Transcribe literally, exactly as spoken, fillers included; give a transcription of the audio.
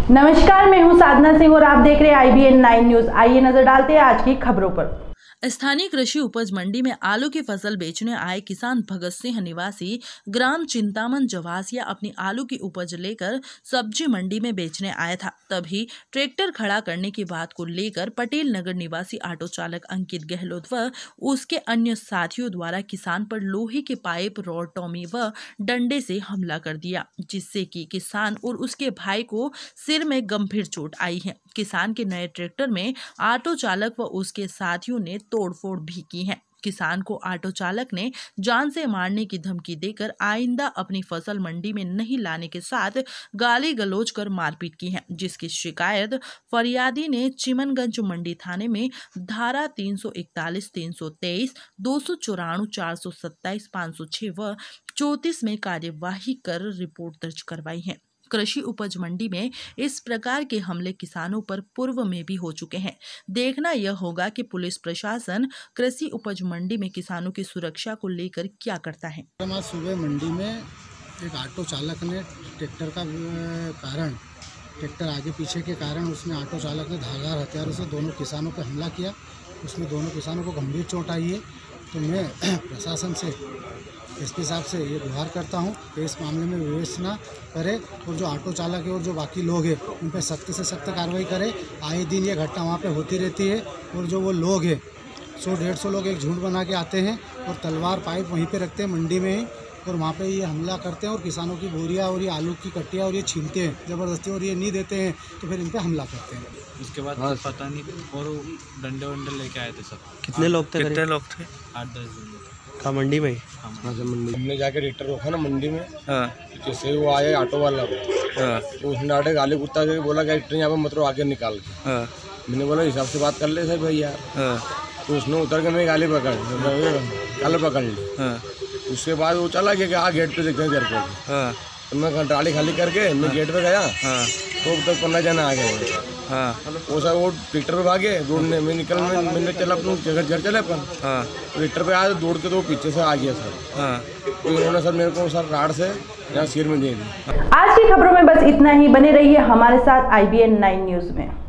नमस्कार, मैं हूं साधना सिंह और आप देख रहे हैं I B N nine news. आइए नजर डालते हैं आज की खबरों पर। स्थानीय कृषि उपज मंडी में आलू की फसल बेचने आए किसान भगत सिंह निवासी ग्राम चिंतामन जवासिया अपनी आलू की उपज लेकर सब्जी मंडी में बेचने आया था। तभी ट्रैक्टर खड़ा करने की बात को लेकर पटेल नगर निवासी ऑटो चालक अंकित गहलोत व उसके अन्य साथियों द्वारा किसान पर लोहे के पाइप, रॉड, टॉमी व डंडे से हमला कर दिया, जिससे कि किसान और उसके भाई को सिर में गंभीर चोट आई है। किसान के नए ट्रैक्टर में ऑटो चालक व उसके साथियों ने तोड़फोड़ भी की है। किसान को ऑटो चालक ने जान से मारने की धमकी देकर आइंदा अपनी फसल मंडी में नहीं लाने के साथ गाली गलौज कर मारपीट की है, जिसकी शिकायत फरियादी ने चिमनगंज मंडी थाने में धारा तीन सौ इकतालीस, तीन सौ तेईस, दो सौ चौरानवे, चार सौ सत्ताईस, पाँच सौ छह व चौंतीस में कार्यवाही कर रिपोर्ट दर्ज करवाई है। कृषि उपज मंडी में इस प्रकार के हमले किसानों पर पूर्व में भी हो चुके हैं। देखना यह होगा कि पुलिस प्रशासन कृषि उपज मंडी में किसानों की सुरक्षा को लेकर क्या करता है। आज सुबह मंडी में एक ऑटो चालक ने ट्रैक्टर का कारण ट्रैक्टर आगे पीछे के कारण उसने ऑटो चालक ने धारदार हथियारों से दोनों किसानों पर हमला किया। उसमें दोनों किसानों को गंभीर चोट आई है। तो मैं प्रशासन से, एस पी साहब से ये गुहार करता हूँ कि इस मामले में विवेचना करे और जो ऑटो चालक है और जो बाकी लोग हैं उन पर सख्त से सख्त कार्रवाई करे। आए दिन ये घटना वहाँ पे होती रहती है और जो वो लोग हैं सौ डेढ़ सौ लोग एक झुंड बना के आते हैं और तलवार पाइप वहीं पे रखते हैं मंडी में ही, और वहाँ पे ये हमला करते हैं और किसानों की बोरियाँ और ये आलू की कट्टियाँ और ये छीनते हैं ज़बरदस्ती, और ये नहीं देते हैं तो फिर इन पर हमला करते हैं। उसके बाद हाँ, पता नहीं और डंडे वंडे लेके आए थे सब। कितने लोग थे? कितने लोग थे? आठ दस जन। कहाँ मंडी में? हाँ, मंडी हमने जाके ट्रैक्टर रोका ना मंडी में। हाँ। जैसे वो आया ऑटो वाला को, हाँ। तो उसने आटे गाली कुत्ता के बोला कि ट्रेन यहाँ पे मतलब आगे निकाल के। हाँ। मैंने बोला हिसाब से बात कर ले सर भैया। हाँ। तो उसने उतर के मेरी गाली पकड़ गाली पकड़ ली। हाँ। उसके बाद वो चला गया कि हाँ गेट पे देखते हैं तेरे को। हाँ। तो मैं ट्राली खाली करके मैं गेट पे गया। हाँ। तो तक पंद्रह जना आ गए। हाँ। वो सर वो ट्रैक्टर पे भागे दौड़ने में निकल में मैंने चला अपने घर घर चले अपन। हाँ। ट्रैक्टर पे आया दौड़ के तो पीछे से आ गया सर। हाँ। तो इन्होंने सर मेरे को सर राड से यहाँ सिर में दे दी। आज की खबरों में बस इतना ही। बने रहिए हमारे साथ I B N nine news में।